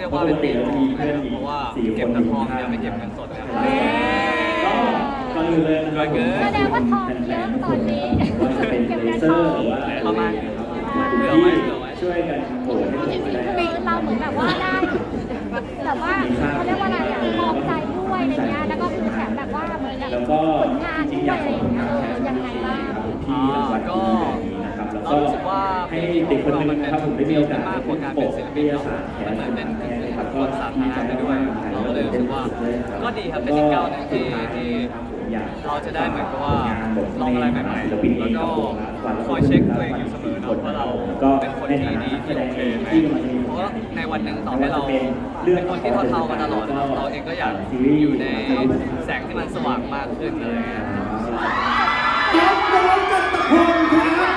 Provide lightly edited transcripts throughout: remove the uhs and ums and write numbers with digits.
เรียกว่าเป็นปีทองนะครับเพราะว่าเก็บแต่ทองยังไม่เก็บเงินสดนะครับก็ก่อนอื่นเลยนะครับแสดงว่าทองเยอะตอนนี้เก็บแต่ทองประมาณเหลือไว้ช่วยกันโหวตให้ผมได้ปีเราเหมือนแบบว่าได้แบบว่าเขาเรียกว่าอะไรมองใจด้วยอะไรเงี้ยแล้วก็คือแถมแบบว่าเหมือนกับผลงานด้วยอะไรอย่างเงี้ยยังไงบ้างก็เรารู้สึกว่าให้เด็กคนนึงนะครับผมได้มีโอกาสมากกว่าการเป็นศิลปินเนาะมันเหมือนเป็นคนสาธารณะไปด้วยเราก็เลยรู้สึกว่าก็ดีครับเป็นอีกก้าวหนึ่งที่เราจะได้เหมือนกับว่าลองอะไรใหม่ๆแล้วก็คอยเช็คตัวเองอยู่เสมอเนาะว่าเราเป็นคนที่ดีที่โอเคไหมเพราะในวันหนึ่งต่อให้เราเป็นคนที่เท่าๆกันตลอดเราเองก็อยากอยู่ในแสงที่มันสว่างมากขึ้นอะไรอย่างเงี้ยน้องกันตะพงครับ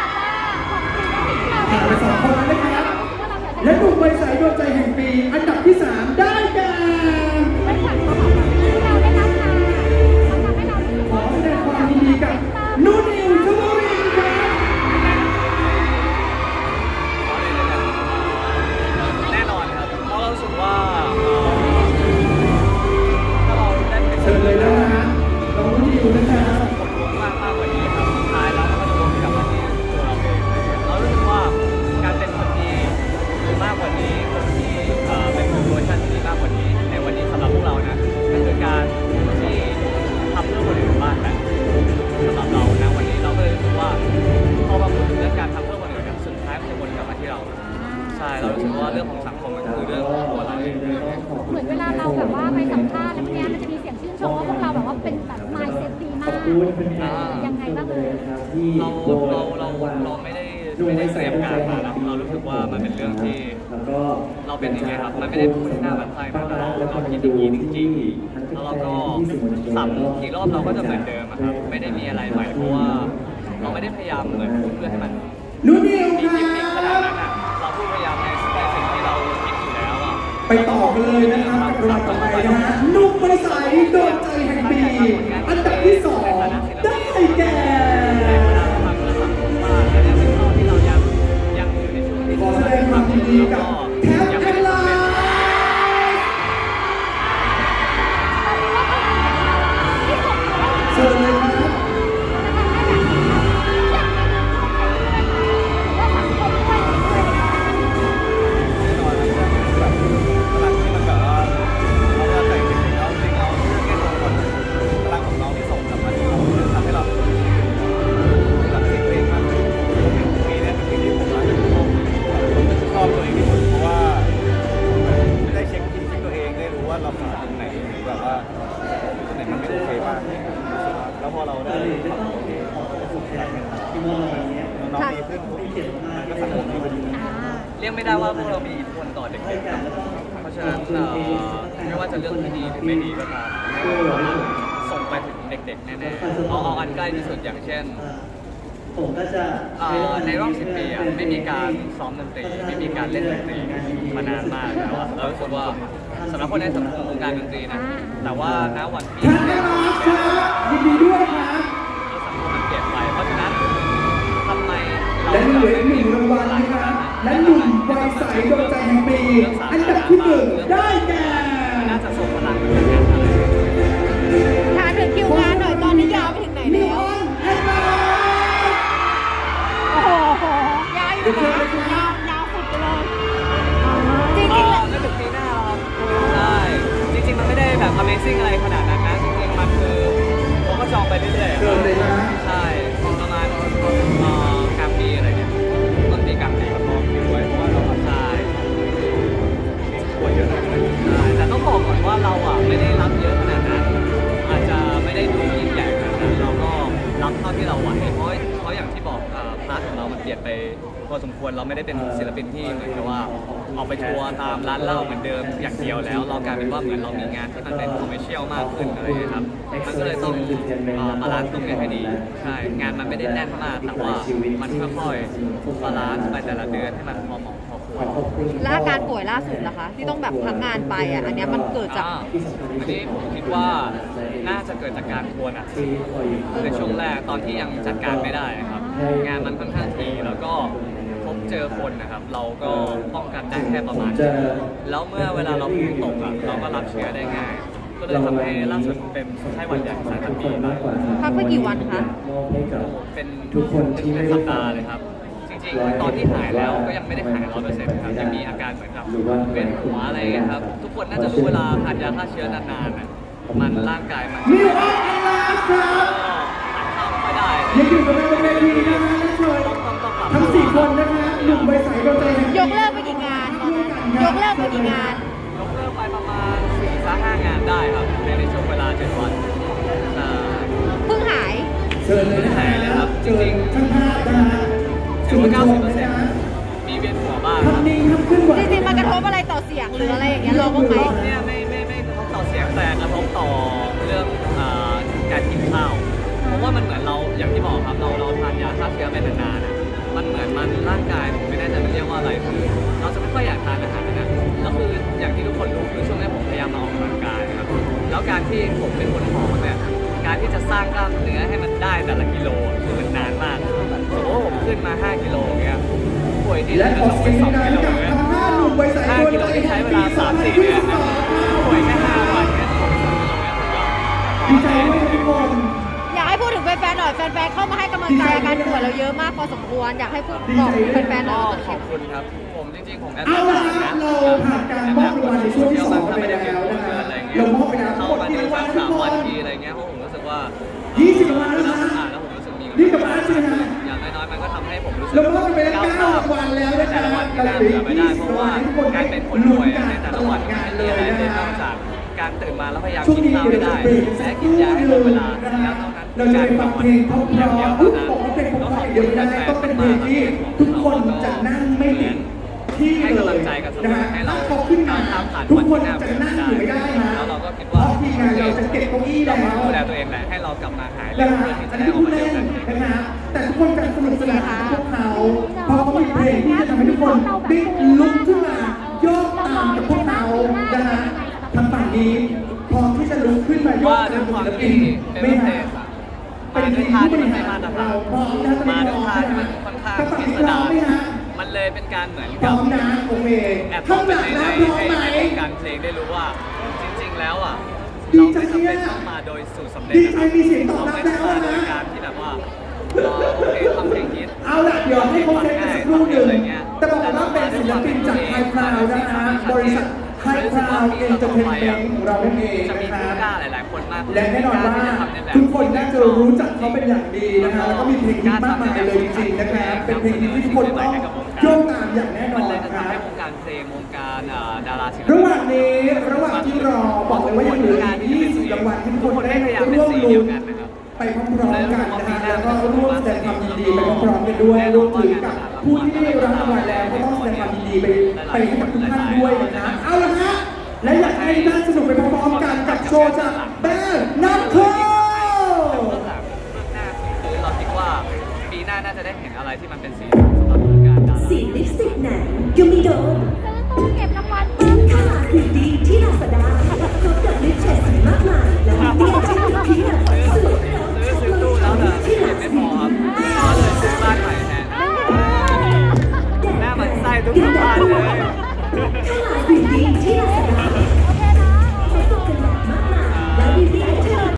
ผ่านไป2 คนแล้วนะครับและหนุ่มใบใสดวงใจแห่งปีอันดับที่ 3ได้แก่ขอแสดงความยินดีกับนูนิวชมารินครับแน่นอนครับเพราะเรารู้สึกว่าถ้าเราได้เป็นเชิญเลยนะฮะน้องนูนิวนะครับมากกว่านี้ครับสุดท้ายแล้วมันก็จะรวมกลับมาที่ตัวเราเองเรารู้สึกว่าการเป็นคนดีมากกว่านี้คนที่เป็นเวอร์ชันที่ดีมากกว่านี้ในวันนี้สำหรับพวกเรานะนั่นคือการที่ทำเพื่อคนอื่นบ้างแหละสำหรับเรานะวันนี้เราก็เลยรู้สึกว่าพอมาพูดถึงเรื่องการทำเพื่อคนอื่นสุดท้ายมันจะวนกลับมาที่เราใช่เรารู้สึกว่าเรื่องของสังคมมันคือเรื่องของตัวเราเองเหมือนเวลาเราแบบว่าไปสัมภาษณ์แล้วเนี้ยมันจะมีเสียงชื่นชมว่าพวกเราแบบว่าเป็นแบบ mindset ดีมากยังไงบ้างเลยเราไม่ได้เตรียมการมาแล้วเรารู้สึกว่ามันเป็นเรื่องที่เราเป็นอย่างเงี้ยครับมันไม่ได้พูดที่หน้าบันไดเพราะเราคิดอย่างนี้จริงๆแล้วเราก็สับกี่รอบเราก็จะเหมือนเดิมครับไม่ได้มีอะไรใหม่เพราะว่าเราไม่ได้พยายามเหมือนพูดเพื่อให้มันนูนิวครับขนาดนั้นอ่ะเราพูดพยายามในสิ่งที่เราคิดอยู่แล้วอ่ะไปต่อกันเลยนะครับกับรอบต่อไปนะฮะนุ่มใบใสโดนใจแห่งปีอันดับที่ 2ได้แก่ขอแสดงความยินดีกับแท็บเทลาเชิญเลยครับเรียกไม่ได้ว่าพวกเรามีอิทธิพลต่อเด็กๆเพราะฉะนั้นไม่ว่าจะเรื่องที่ดีหรือไม่ดีก็ตามส่งไปถึงเด็กๆแน่ๆเอาอันใกล้ที่สุดอย่างเช่นในรอบ10 ปีไม่มีการซ้อมดนตรีไม่มีการเล่นดนตรีมานานมากแล้วเรารู้สึกว่าสำหรับคนในสังคมวงการดนตรีนะแต่ว่าณวันนี้ยินดีด้วยครับสังคมมันเปลี่ยนไปเพราะฉะนั้นทำไมและเหลืออีก1 รางวัลนะครับและหนุ่มใบใสดวงใจแห่งปีอันดับที่ 1ได้แก่น่าจะส่งพลังถามถึงคิวงานหน่อยตอนนี้ยาวไปถึงไหนแล้วโอ้โหยาวอยู่นะยาวสุดเลยจริงๆไม่ถึงปีหน้าใช่จริงๆมันไม่ได้แบบ Amazing อะไรขนาดนั้นนะจริงๆมันคือผมก็จองไปเรื่อยๆใช่ประมาณกลางปีอะไรเนี่ยต้นปีกลางปีก็พร้อมด้วยเพราะว่าเราใช่เยอะแต่ต้องบอกก่อนว่าเราไม่ได้รับเยอะขนาดนั้นอาจจะไม่ได้ดูยิ่งใหญ่ขนาดนั้นเราก็รับเท่าที่เราไหวเพราะอย่างที่บอกพาร์ทของเรามันเปลี่ยนไปพอสมควรเราไม่ได้เป็นศิลปินที่เหมือนกับว่าออกไปทัวร์ตามร้านเหล้าเหมือนเดิมอย่างเดียวแล้วเรากลายเป็นว่าเหมือนเรามีงานที่มันเป็นคอมเมอร์เชียลมากขึ้นอะไรอย่างนี้ครับมันก็เลยต้องบาลานซ์ตรงนี้ให้ดีใช่งานมันไม่ได้แน่นมากแต่ว่ามันค่อยๆบาลานซ์ไปแต่ละเดือนให้มันพอเหมาะพอควรและอาการป่วยล่าสุดล่ะคะที่ต้องแบบพักงานไปอันนี้มันเกิดจากอันนี้ผมคิดว่าน่าจะเกิดจากการทัวร์หนักในช่วงแรกตอนที่ยังจัดการไม่ได้ครับงานมันค่อนข้างถี่แล้วก็พบเจอคนนะครับเราก็ป้องกันได้แค่ประมาณนี้แล้วเมื่อเวลาเราภูมิตกอ่ะเราก็รับเชื้อได้ง่ายก็เลยทำให้ล่าสุดเป็นไข้หวัดใหญ่สายพันธุ์บีไปพักไปกี่วันคะเป็นทุกคนที่ไม่สัปดาห์เลยครับจริงๆตอนที่หายแล้วก็ยังไม่ได้หาย100%ครับยังมีอาการเหมือนกับเป็นหัวอะไรครับทุกคนน่าจะรู้เวลาทานยาฆ่าเชื้อนานๆน่ะมันร่างกายมันมิวออนแอนลาสครับทานข้าวไม่ได้ยังอยู่กับเราบนเวทีนะฮะและเชิญทั้ง4คนนะคะหนุ่มใบใสโดนใจแห่งปียกเลิกไปกี่งานตอนนั้นยกเลิกไปกี่งานยกเลิกไปประมาณ 4-5 งานได้ครับในช่วงเวลา7 วันเพิ่งหายเชิญเลยนะฮะครับจเชิริญงๆช่างภาพนะฮะถือว่า 90%มีเวียนหัวบ้างครับทำนิ่งทำขึ้นไหวจริงๆมันกระทบอะไรต่อเสียงหรืออะไรอย่างเงี้ยเราบ้างไหมเนี่ยไม่กระทบต่อเสียงแต่กระทบต่อเรื่องการกินข้าวเพราะว่ามันเหมือนเราอย่างที่บอกครับเราทานยาฆ่าเชื้อไปนานๆอ่ะมันเหมือนมันร่างกายผมไม่แน่ใจมันเรียกว่าอะไรคือเราจะไม่ค่อยอยากทานอาหารนะแล้วคืออย่างที่ทุกคนรู้คือช่วงนี้ผมพยายามมาออกกำลังกายนะครับแล้วการที่ผมเป็นคนผอมเนี่ยการที่จะสร้างกล้ามเนื้อให้มันได้แต่ละกิโลคือมันนานมากสมมติว่าผมขึ้นมา5 กิโลเงี้ยป่วยที่และจะขอลงเสีไปยง 2 ดังกิโลกับเนี่ยทางห้าหนุ่มใบใสโดน 5 กิโลใจที่แห่ใช้งเวปีลา 3-4 เดือนนะป่วยแค่5 วันเนี่ย2 กิโลเนี่ยดีใจด้วยทุกคนอยากให้พูดถึงแฟนๆหน่อยแฟนๆเข้ามาให้กำลังใจอาการป่วยเราเยอะมากพอสมควรอยากให้พูดบอกแฟนๆหน่ก็อยขอบคุณครับผมจริงๆผมแอบเอาละฮะเราผ่านการมอบรางวัลในช่วงที่2ไปแล้วนะฮะเรามอบไปแล้วทั้งหมดเข้ามากี่ดูรางวัสัลกทุก 3 ควันนทีอะไรเงี้ยเพราะผมรู้สึกว่า 20 รางวัลแล้วนะแล้วผมรู้สึกมีนี่กับอาร์ตใช่ไหมฮะอย่างน้อยๆมันก็ทำให้ผมรู้สึกเรามอบไปแล้ว9รางวัลแล้วนะแต่ฮะละวันที่น่าเบื่อไม่ได้เพราะว่าการเป็นคนป่วยในแต่ละวันไม่มีอะไรเลยนอกจากการตื่นมาแล้วพยายามช่วงกินนี้ข้าวเดี๋ให้ยวจะได้เบรกสักครู่และกินยาให้หตรงนึ่งเวลานะแล้ฮะวเท่านั้นเราจะไปฟังเพลงเพราะๆบอกว่าเพลงเพราะๆเดียวนะต้องเป็นเพลงที่ทุกคนจะนั่งไม่ติดที่ให้เลกำลัยงใจกันเสมนะอฮะให้เราถ้าเขาขึ้นมาก้าวผ่านทุกวันคนที่จะนั่งอยู่ไม่ได้นะแล้วเราก็คิดเพว่าราะทีมงานเราจะเก็บเก้าอี้เราแล้วดูแลตัวเองแหละให้เรากลับมาหายเร็นะวฮะเพื่อที่อัจะนได้นี้ออกพูดมาเจเล่อน กันนะฮะแต่ทุกคนจะสนุกสนานกับพวกเขาเพราะเขามีเพลงที่จะทำให้ทุกคนได้ลุกขึ้นมาโยกตามกับพวกเขานะฮะทางฝั่งนี้พร้อมที่จะลุกขึ้นมาโยกว่าตาด้วยมความศิลปิที่นเป็นไม่ประเทฮะศเป็นมาทีด้วยมท่าผู้ที่บมันริไม่หารมาตรเราฐานพร้อมนะถ้าจะมาด้วยท่าที่มันค่อนข้างพิพร้สอดาม รไหมฮะมันเลยเป็นการเหมือนพร้กัอบ มนะโอเคแอบข้าบงอกหไปลังในนะพร้อมไหมวงการเพลงได้รู้ว่าจริงๆแล้วอ่ะดีเราจัไม่งจำเนี่ยเป็นต้องมาโดยสูตรสำเร็จดีนะใจครับมีเสียงตอบรับเราแล้วไม่ได้มาโดยนะการที่แบบว่าเราโอเคทำเพลงฮิตเอาล่ะเดี๋ยวให้เขาเซ็ตกันสักครู่หนึ่งแต่บอกว่าเป็นศิลปินจากไฮพราวนะฮะบริษัทไฮพราวเอนเตอร์เทนเมนต์ของเรานั่นเองจะมีนะผู้ฮะกล้าหลายๆคนมากและแน่นอนว่าทุกคนน่าจะรู้จักเขาเป็นอย่างดีนะฮะแล้วก็มีเพลงฮิตมากมายเลยจริงๆนะครับเป็นเพลงฮิตที่ทุกคนต้องโยกตามอย่างแน่นมัอน นเลยจะครัทำให้บวงการเพลงวงการดาราศิลปินระหว่างที่รอบอกเลยว่ายังเหลืออีก20รางวัลที่ทุกคนได้ร่วมลุ้นไปพร้อมๆกันนะฮะแล้วก็ร่วมแสดงความยินดีไปพร้อมๆกันด้วยรวมถึงกับผู้ที่ได้รับรางวัลแล้วก็ต้องแสดงความยินดีไปให้กับทุกท่านด้วยนะฮะเอาละฮะและอยากให้ท่านสนุกไปพร้อมๆกันกับโชว์จากแบร์นัทโคคือเราคิดว่าปีหน้าน่าจะได้เห็นอะไรที่มันเป็นสีสัน